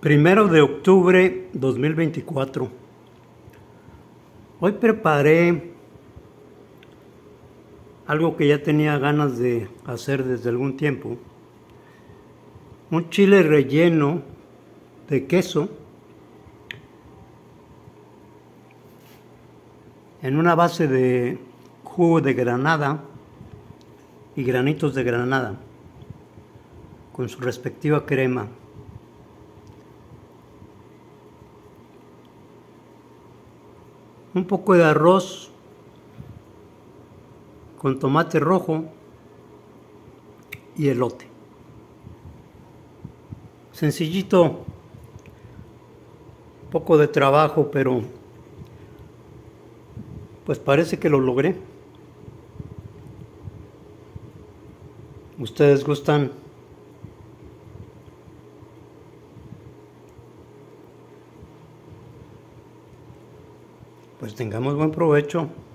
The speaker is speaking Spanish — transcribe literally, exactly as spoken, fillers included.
Primero de octubre dos mil veinticuatro. Hoy preparé algo que ya tenía ganas de hacer desde algún tiempo. Un chile relleno de queso en una base de jugo de granada y granitos de granada con su respectiva crema. Un poco de arroz con tomate rojo y elote. Sencillito, un poco de trabajo, pero pues parece que lo logré. ¿Ustedes gustan? Pues tengamos buen provecho.